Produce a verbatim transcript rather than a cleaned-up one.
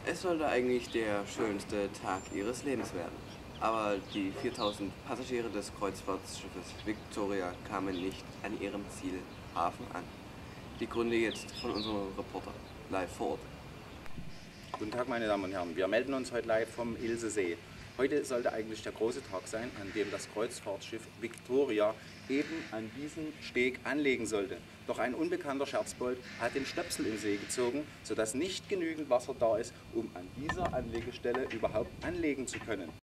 Es sollte eigentlich der schönste Tag ihres Lebens werden. Aber die viertausend Passagiere des Kreuzfahrtschiffes Victoria kamen nicht an ihrem Zielhafen an. Die Gründe jetzt von unserem Reporter live vor Ort. Guten Tag, meine Damen und Herren. Wir melden uns heute live vom Ilsesee. Heute sollte eigentlich der große Tag sein, an dem das Kreuzfahrtschiff Victoria eben an diesem Steg anlegen sollte. Doch ein unbekannter Scherzbold hat den Stöpsel im See gezogen, sodass nicht genügend Wasser da ist, um an dieser Anlegestelle überhaupt anlegen zu können.